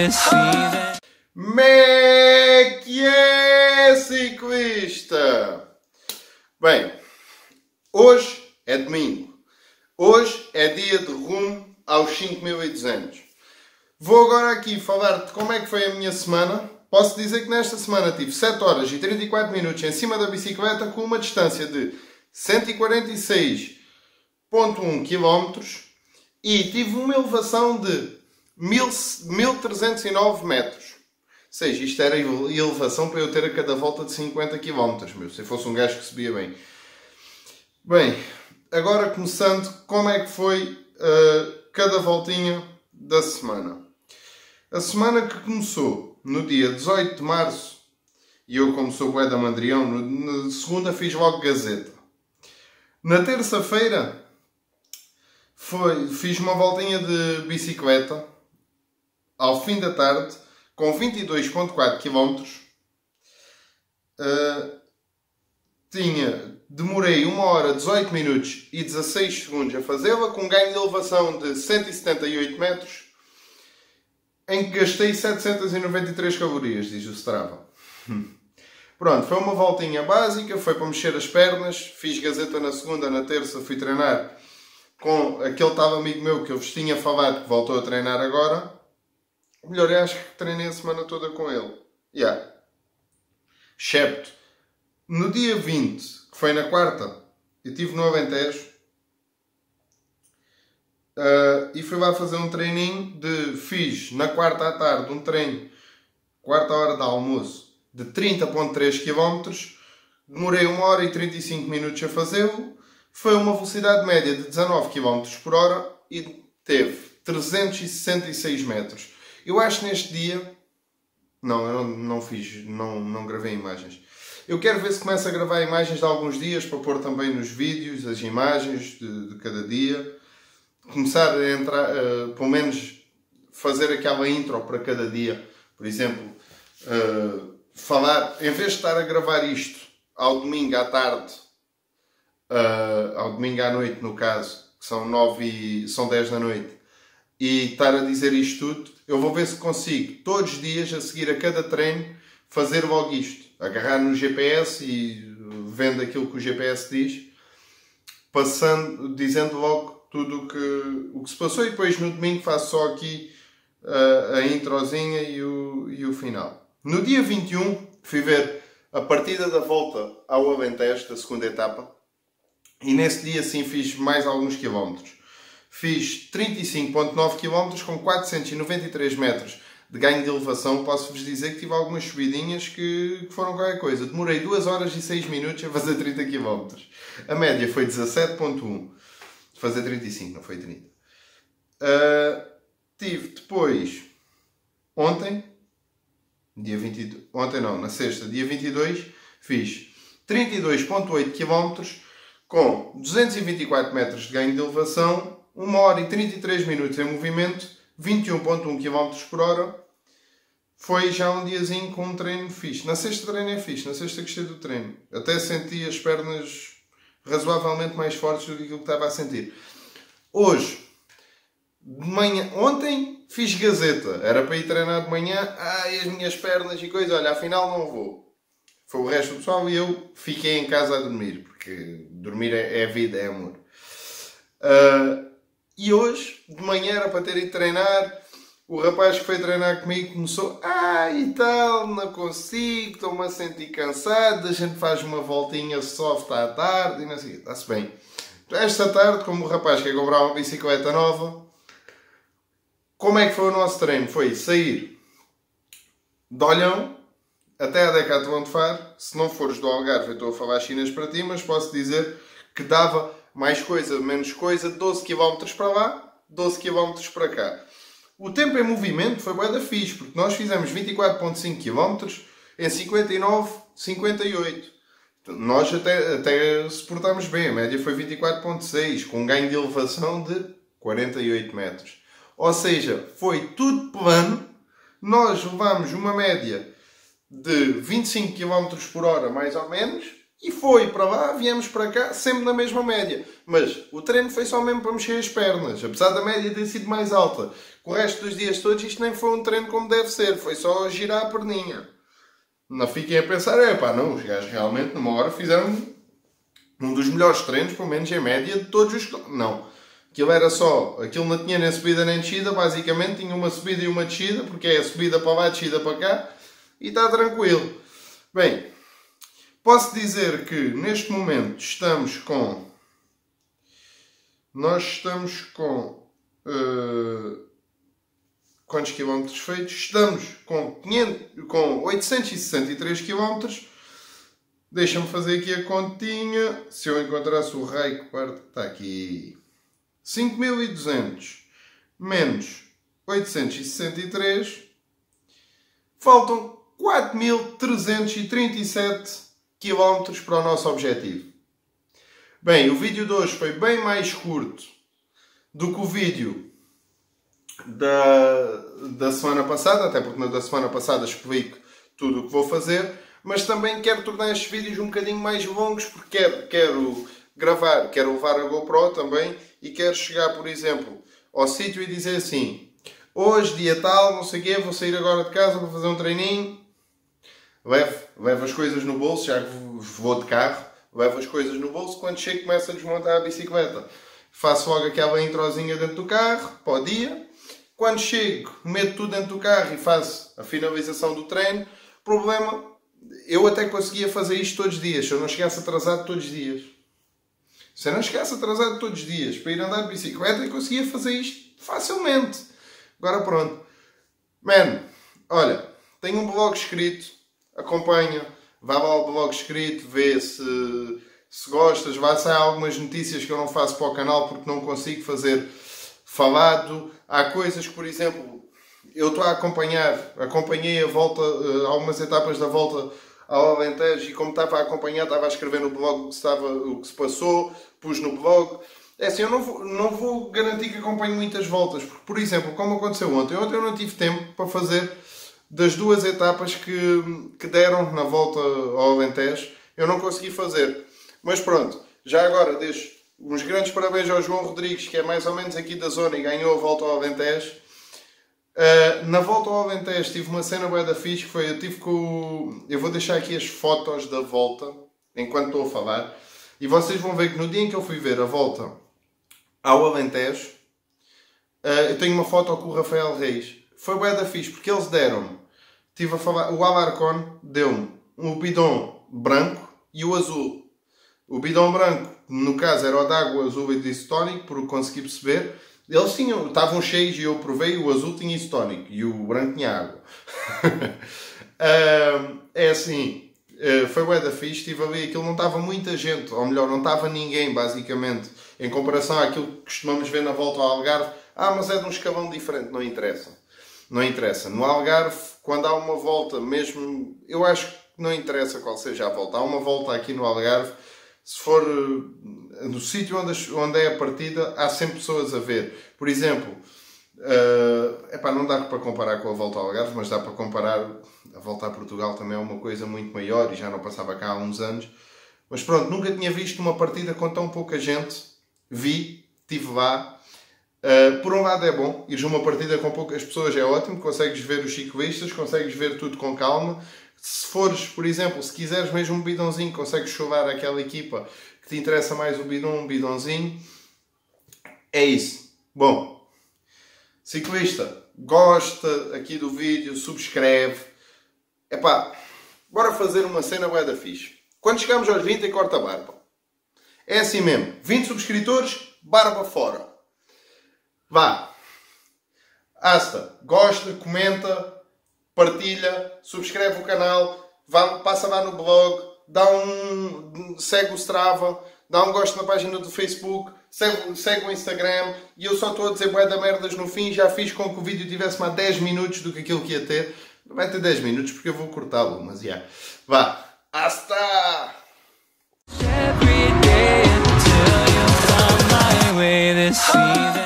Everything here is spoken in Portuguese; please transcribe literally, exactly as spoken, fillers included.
Como é que é, ciclista? Bem, hoje é domingo. Hoje é dia de rumo aos cinco mil e duzentos. Vou agora aqui falar de como é que foi a minha semana. Posso dizer que nesta semana tive sete horas e trinta e quatro minutos em cima da bicicleta com uma distância de cento e quarenta e seis vírgula um quilómetros e tive uma elevação de mil trezentos e nove metros. Ou seja, isto era elevação para eu ter a cada volta de cinquenta quilómetros, meu, se eu fosse um gajo que subia bem. Bem, agora começando, como é que foi uh, cada voltinha da semana. A semana que começou no dia dezoito de março, e eu como sou bué da Mandrião, na segunda fiz logo Gazeta. Na terça-feira foi, fiz uma voltinha de bicicleta ao fim da tarde com vinte e dois vírgula quatro quilómetros. Uh, tinha, demorei uma hora, dezoito minutos e dezasseis segundos a fazê-la, com um ganho de elevação de cento e setenta e oito metros, em que gastei setecentas e noventa e três calorias, diz o Strava. Pronto, foi uma voltinha básica, foi para mexer as pernas, fiz Gazeta na segunda, na terça fui treinar com aquele tal amigo meu que eu vos tinha falado que voltou a treinar agora. Melhor, eu acho que treinei a semana toda com ele. Yeah. Excepto, no dia vinte, que foi na quarta, eu estive no Alentejo uh, e fui lá fazer um treininho de... Fiz na quarta à tarde um treino, quarta hora de almoço, de trinta vírgula três quilómetros. Demorei uma hora e trinta e cinco minutos a fazê-lo. Foi uma velocidade média de dezanove quilómetros por hora e teve trezentos e sessenta e seis metros. Eu acho que neste dia... Não, eu não, não fiz, não, não gravei imagens. Eu quero ver se começo a gravar imagens de alguns dias para pôr também nos vídeos, as imagens de, de cada dia. Começar a entrar, uh, pelo menos fazer aquela intro para cada dia. Por exemplo, uh, falar, em vez de estar a gravar isto ao domingo à tarde, uh, ao domingo à noite no caso, que são, nove e, são dez da noite, e estar a dizer isto tudo, eu vou ver se consigo, todos os dias, a seguir a cada treino, fazer logo isto. Agarrar no G P S e vendo aquilo que o G P S diz, passando, dizendo logo tudo o que, o que se passou, e depois no domingo faço só aqui a, a introzinha e o, e o final. No dia vinte e um, fui ver a partida da volta ao Alentejo, da segunda etapa, e nesse dia sim fiz mais alguns quilómetros. Fiz trinta e cinco vírgula nove quilómetros com quatrocentos e noventa e três metros de ganho de elevação. Posso-vos dizer que tive algumas subidinhas que, que foram qualquer coisa. Demorei duas horas e seis minutos a fazer trinta quilómetros. A média foi dezassete vírgula um. Fazer trinta e cinco, não foi trinta. Uh, tive depois, ontem, dia vinte e dois, ontem não, na sexta, dia vinte e dois, fiz trinta e dois vírgula oito quilómetros com duzentos e vinte e quatro metros de ganho de elevação, uma hora e trinta e três minutos em movimento, vinte e um vírgula um quilómetros por hora. Foi já um diazinho com um treino fixe. Na sexta treino é fixe, na sexta gostei do treino. Até senti as pernas razoavelmente mais fortes do que aquilo que estava a sentir. Hoje, de manhã, ontem fiz Gazeta. Era para ir treinar de manhã. Ai, as minhas pernas e coisa. Olha, afinal não vou. Foi o resto do pessoal e eu fiquei em casa a dormir. Porque dormir é, é vida, é amor. Uh, e hoje, de manhã, era para ter ido treinar. O rapaz que foi treinar comigo começou, ah, e tal, não consigo, estou-me a sentir cansado, a gente faz uma voltinha soft à tarde, e não sei, está-se bem. Esta tarde, como o rapaz quer comprar uma bicicleta nova, como é que foi o nosso treino? Foi sair de Olhão até a Decathlon de Faro. Se não fores do Algarve, eu estou a falar chinas para ti, mas posso dizer que dava mais coisa, menos coisa, doze quilómetros para lá, doze quilómetros para cá. O tempo em movimento foi bué da fixe, porque nós fizemos vinte e quatro vírgula cinco quilómetros em cinquenta e nove vírgula cinquenta e oito. Nós até, até suportámos bem, a média foi vinte e quatro vírgula seis, com um ganho de elevação de quarenta e oito metros. Ou seja, foi tudo plano. Nós levámos uma média de vinte e cinco quilómetros por hora, mais ou menos, E foi para lá, viemos para cá, sempre na mesma média. Mas o treino foi só mesmo para mexer as pernas, apesar da média ter sido mais alta. Com o resto dos dias todos isto nem foi um treino como deve ser, foi só girar a perninha. Não fiquem a pensar, é pá, não, os gajos realmente numa hora fizeram um dos melhores treinos, pelo menos em média, de todos os... Não. Aquilo era só, aquilo não tinha nem subida nem descida, basicamente tinha uma subida e uma descida, porque é a subida para lá, a descida para cá, e está tranquilo. Bem, posso dizer que neste momento estamos com... Nós estamos com... Uh, quantos quilómetros feitos? Estamos com, quinhentos, com oitocentos e sessenta e três quilómetros. Deixa-me fazer aqui a continha. Se eu encontrasse o raio que parte... Está aqui... cinco mil e duzentos menos oitocentos e sessenta e três, faltam quatro mil trezentos e trinta e sete quilómetros para o nosso objetivo. Bem, o vídeo de hoje foi bem mais curto do que o vídeo da, da semana passada, até porque na da semana passada explico tudo o que vou fazer, mas também quero tornar estes vídeos um bocadinho mais longos, porque quero, quero gravar, quero levar a GoPro também, e quero chegar, por exemplo, ao sítio e dizer assim: hoje, dia tal, não sei o quê, vou sair agora de casa para fazer um treininho. Levo, levo as coisas no bolso, já que vou de carro, levo as coisas no bolso. Quando chego, começo a desmontar a bicicleta. Faço logo aquela introzinha dentro do carro, para o dia. Quando chego, meto tudo dentro do carro e faço a finalização do treino. Problema, eu até conseguia fazer isto todos os dias, se eu não chegasse atrasado todos os dias. Se eu não chegasse atrasado todos os dias para ir andar de bicicleta, eu conseguia fazer isto facilmente. Agora pronto. Man, olha, tenho um blog escrito, acompanha, vá lá ao blog escrito, vê se, se gostas, vai sair algumas notícias que eu não faço para o canal porque não consigo fazer falado. Há coisas que, por exemplo, eu estou a acompanhar, acompanhei a volta, algumas etapas da volta ao Alentejo, e como estava a acompanhar, estava a escrever no blog o que, estava, o que se passou, pus no blog. É assim, eu não vou, não vou garantir que acompanhe muitas voltas, porque, por exemplo, como aconteceu ontem, ontem eu não tive tempo para fazer das duas etapas que, que deram na volta ao Alentejo, eu não consegui fazer. Mas pronto, já agora deixo uns grandes parabéns ao João Rodrigues, que é mais ou menos aqui da zona e ganhou a volta ao Alentejo. Uh, na volta ao Alentejo tive uma cena bué da fixe, que foi, eu tive com... Eu vou deixar aqui as fotos da volta, enquanto estou a falar, e vocês vão ver que no dia em que eu fui ver a volta ao Alentejo, uh, eu tenho uma foto com o Rafael Reis. Foi bué da fixe, porque eles deram-me, tive a falar, o Alarcon deu-me o bidon branco e o azul. O bidon branco, no caso, era o de água, azul e de isotónico, por consegui perceber. Eles tinham, estavam cheios e eu provei, o azul tinha isotónico e o branco tinha água. uh, é assim, uh, foi bué da fixe, estive ali, aquilo não estava muita gente, ou melhor, não estava ninguém, basicamente, em comparação àquilo que costumamos ver na volta ao Algarve. Ah, mas é de um escalão diferente, não interessa. Não interessa. No Algarve, quando há uma volta, mesmo, eu acho que não interessa qual seja a volta, há uma volta aqui no Algarve, se for no sítio onde, onde é a partida, há sempre pessoas a ver. Por exemplo, uh, epá, não dá para comparar com a volta ao Algarve, mas dá para comparar. A volta a Portugal também é uma coisa muito maior e já não passava cá há uns anos. Mas pronto, nunca tinha visto uma partida com tão pouca gente. Vi, estive lá. Uh, por um lado é bom, ires a uma partida com poucas pessoas é ótimo, consegues ver os ciclistas, consegues ver tudo com calma. Se fores, por exemplo, se quiseres mesmo um bidãozinho, consegues chover aquela equipa que te interessa mais o bidão, um bidãozinho. É isso. Bom, ciclista, gosta aqui do vídeo, subscreve. Epá, bora fazer uma cena bué da fixe. Quando chegamos aos vinte, corta a barba. É assim mesmo. vinte subscritores, barba fora. Vá. Asta, gosta, comenta, partilha, subscreve o canal, vá, passa lá no blog, dá um, segue o Strava, dá um gosto na página do Facebook, segue, segue o Instagram, e eu só estou a dizer bué da merdas no fim, já fiz com que o vídeo tivesse mais dez minutos do que aquilo que ia ter. Não vai ter dez minutos porque eu vou cortá-lo, mas já. Yeah. Vá, hasta! Every day until you find my way to see